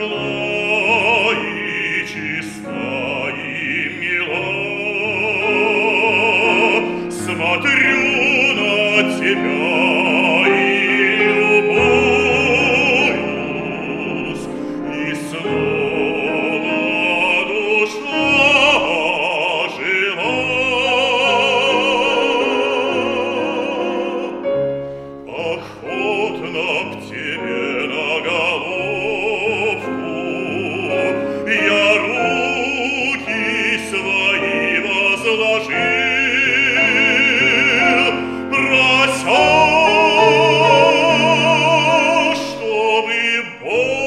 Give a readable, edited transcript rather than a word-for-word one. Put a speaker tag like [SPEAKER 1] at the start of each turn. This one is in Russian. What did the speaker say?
[SPEAKER 1] светла и чиста и мила. Смотрю на тебя и любуюсь, и снова душа ожила. Охотно к тебе на головку я руки свои возложил, прося, чтобы Бог